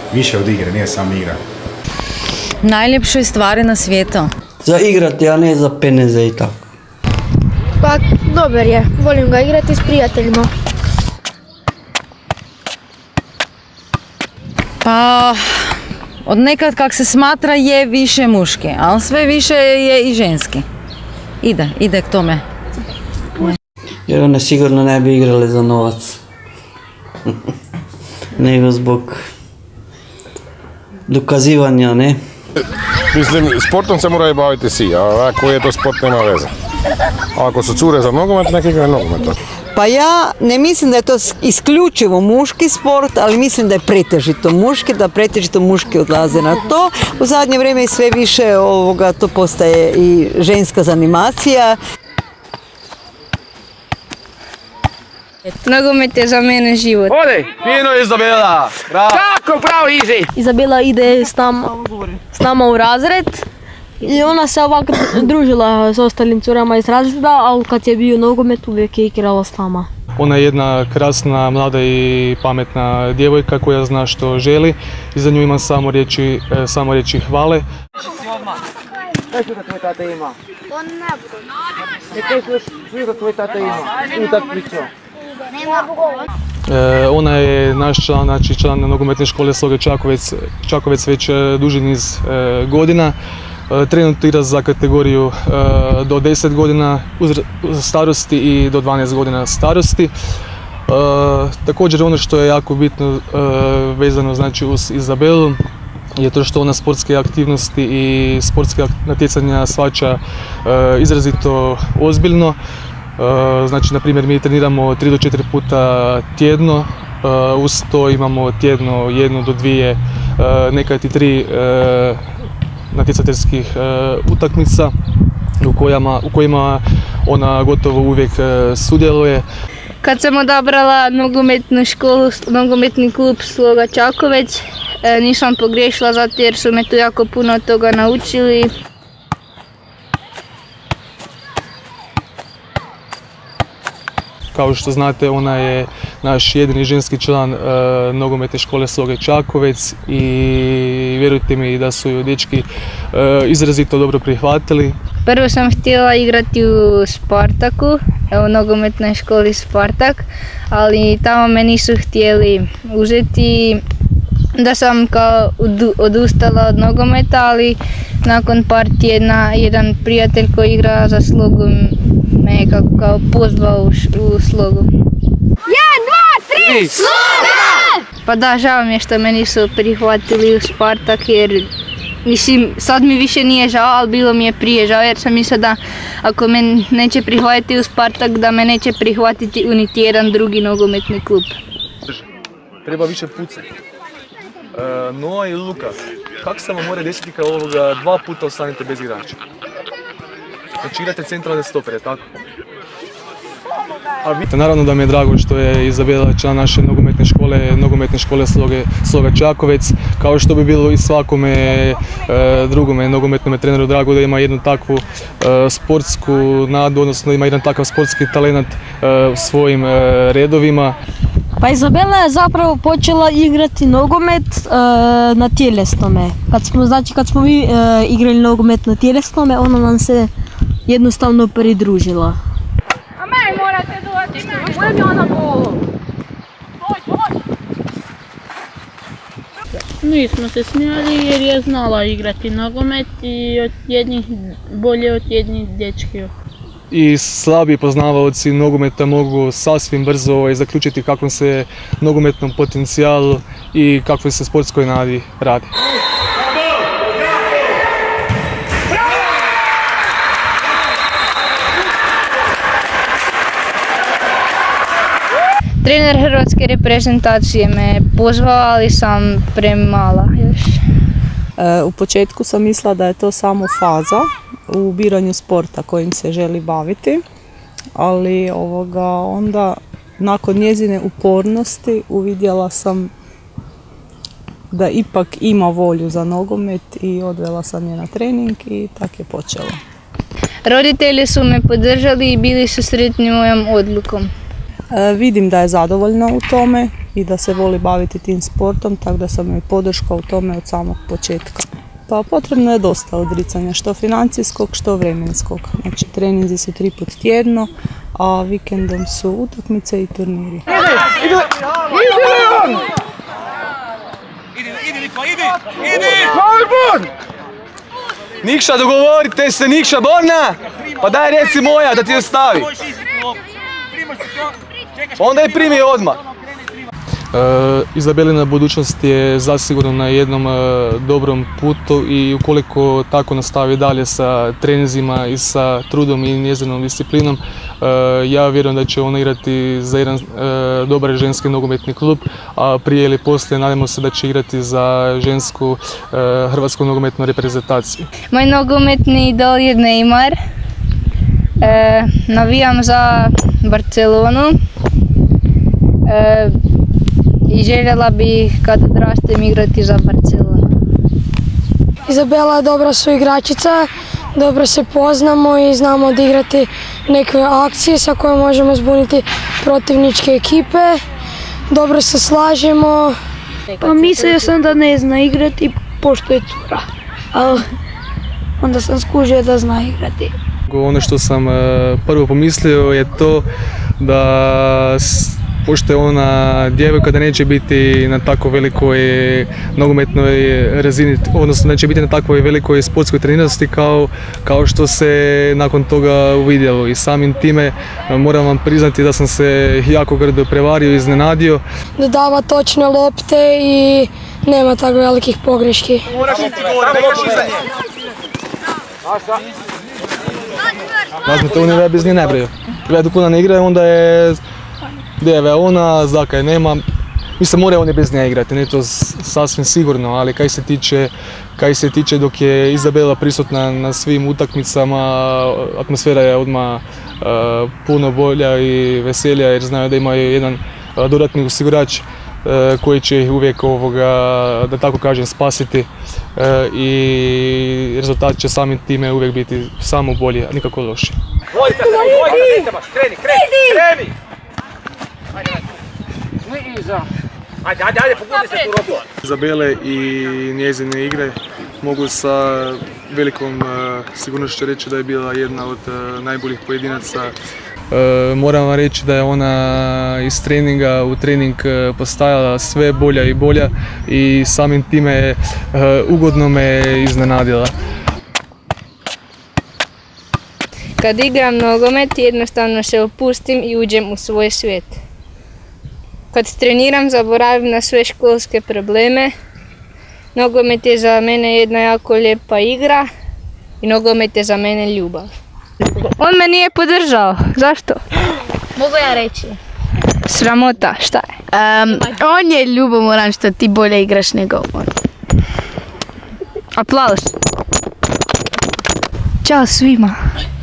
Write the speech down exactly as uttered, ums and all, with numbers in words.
više od igre, nije samo igra. Najljepše stvari na svijetu? Za igrati, a ne za peneze i tako. Pa, dobar je. Volim ga igrati s prijateljima. Pa, od nekad kak se smatra je više muški, ali sve više je i ženski. Ide, ide k tome. Jer one sigurno ne bi igrale za novac. Nego zbog dokazivanja, ne? Mislim, sportom se moraju baviti svi, a koji je to sport nema veze. A ako su cure za nogomet, nek igraju nogomet. Pa ja ne mislim da je to isključivo muški sport, ali mislim da je pretežito muški, da pretežito muški odlaze na to. U zadnje vrijeme i sve više ovoga to postaje i ženska zanimacija. Nogomet je za mene život. Ode, fino Izabela! Bravo! Kako, bravo, Izi! Izabela ide s nama, s nama u razred i ona se ovako družila s ostalim curama iz razreda, ali kad je bio nogomet uvijek je igrala s nama. Ona je jedna krasna, mlada i pametna djevojka koja zna što želi i za nju imam samo riječi, samo riječi hvale. Kaj što tvoj tata ima? To ne budu. Kaj što tvoj tata ima? Utakmicu. E, ona je naš član, znači član nogometne škole Sloga Čakovec, Čakovec već duži niz e, godina. E, trenutno igra za kategoriju e, do deset godina starosti i do dvanaest godina starosti. E, također ono što je jako bitno e, vezano znači uz Izabelu je to što ona sportske aktivnosti i sportske natjecanja shvaća e, izrazito ozbiljno. Znači, na primjer, mi treniramo tri do četiri puta tjedno, uz to imamo tjedno jednu do dvije, nekad i tri natjecateljskih utakmica u kojima, u kojima ona gotovo uvijek sudjeluje. Kad sam odabrala nogometnu školu, nogometni klub Sloga Čakovec, nisam pogriješila zato jer su me tu jako puno toga naučili. Kao što znate, ona je naš jedini ženski član e, nogometne škole Sloge Čakovec i vjerujte mi da su ju dečki e, izrazito dobro prihvatili. Prvo sam htjela igrati u Spartaku, u nogometnoj školi Spartak, ali tamo me nisu htjeli uzeti. Da sam kao odustala od nogometa, ali nakon par tjedna jedan prijatelj koji igra za Slogu me je kao, kao pozvao u, u Slogu. Jedan, dva, tri, Sloga! Pa da, žao mi je što me nisu prihvatili u Spartak jer mislim, sad mi više nije žao, ali bilo mi je prije žao jer sam mislila da ako me neće prihvatiti u Spartak, da me neće prihvatiti u niti jedan drugi nogometni klub. Treba više pucati. Uh, Noa i Luka, kako se vam mora desiti kao ovoga dva puta ostanete bez igrača? Znači igrate centralne stopere, tako? A vi... Naravno da mi je drago što je Izabela član naše nogometne škole, nogometne škole Sloge, Sloga Čakovec, kao što bi bilo i svakome e, drugome nogometnome treneru drago da ima jednu takvu e, sportsku nadu, odnosno ima jedan takav sportski talent e, u svojim e, redovima. Pa Izabela je zapravo počela igrati nogomet e, na tjelesnome. Kad smo, znači kad smo mi e, igrali nogomet na tjelesnome, ona nam se jednostavno pridružila. A meni morate doći, meni ona golu. Nismo se smijali jer je znala igrati nogomet i od jednih, bolje od jednih dječki. I slabiji poznavaoci nogometa mogu sasvim brzo zaključiti kakvom se nogometnom potencijalu i kakvoj se sportskoj nadi radi. Trener hrvatske reprezentacije me pozvao, ali sam premala još. U početku sam mislila da je to samo faza u biranju sporta kojim se želi baviti, ali ovoga, onda nakon njezine upornosti uvidjela sam da ipak ima volju za nogomet i odvela sam je na trening i tak je počelo. Roditelji su me podržali i bili su sretni mojom odlukom. E, vidim da je zadovoljna u tome, i da se voli baviti tim sportom, tako da sam joj podrška u tome od samog početka. Pa potrebno je dosta odricanja, što financijskog, što vremenskog. Znači treninzi su tri put tjedno, a vikendom su utakmice i turniri. Nikša, dogovorite se, Nikša, Borna! Pa daj reci moja da ti ostavi. Onda je primi odmah. E, Izabelina budućnost je zasigurno na jednom e, dobrom putu i ukoliko tako nastavi dalje sa treninzima i sa trudom i njezinom disciplinom, e, ja vjerujem da će ona igrati za jedan e, dobar ženski nogometni klub, a prije ili poslije nadamo se da će igrati za žensku e, hrvatsku nogometnu reprezentaciju. Moj nogometni idol je Neymar. E, navijam za Barcelonu. E, I željela bih kad odrastem igrati za Barcelonu. Izabela je dobra suigračica, dobro se poznamo i znamo odigrati neke akcije sa kojima možemo zbuniti protivničke ekipe. Dobro se slažemo. Pa mislio sam da ne zna igrati pošto je cura, ali onda sam skužio da zna igrati. Ono što sam prvo pomislio je to da pošto je ona djevojka da neće biti na tako velikoj nogometnoj razini, odnosno neće biti na takvoj velikoj sportskoj treniranosti kao, kao što se nakon toga uvidjelo. I samim time moram vam priznati da sam se jako grdo prevario i iznenadio. Dodava točne lopte i nema tako velikih pogreški. Razumite, on je bez nje ne briju. Kada kuna ne igra, onda je djeve ona, zaka je nema. Mislim, mora on je bez nje igrati, ne to sasvim sigurno, ali kaj se tiče, kaj se tiče dok je Izabela prisutna na svim utakmicama, atmosfera je odmah uh, puno bolja i veselja jer znaju da imaju jedan uh, dodatni osigurač uh, koji će ih uvijek ovoga, da tako kažem, spasiti uh, i rezultat će samim time uvijek biti samo bolji, a nikako loši. Vojte se, vojte, kreni, kreni, kreni! Ajde, ajde, ajde, pogodi se tu robu. Izabele i njezine igre mogu sa velikom uh, sigurnošću reći da je bila jedna od uh, najboljih pojedinaca. Uh, moram vam reći da je ona iz treninga u trening uh, postajala sve bolja i bolja i samim time uh, ugodno me iznenadila. Kad igram nogomet jednostavno se opustim i uđem u svoj svijet. Kad treniram zaboravim na sve školske probleme. Nogomet je za mene jedna jako lijepa igra i nogomet je za mene ljubav. On me nije podržao. Zašto? Mogu ja reći? Sramota, šta je? Um, on je ljubomoran što ti bolje igraš nego on. Aplauz. Ćao svima.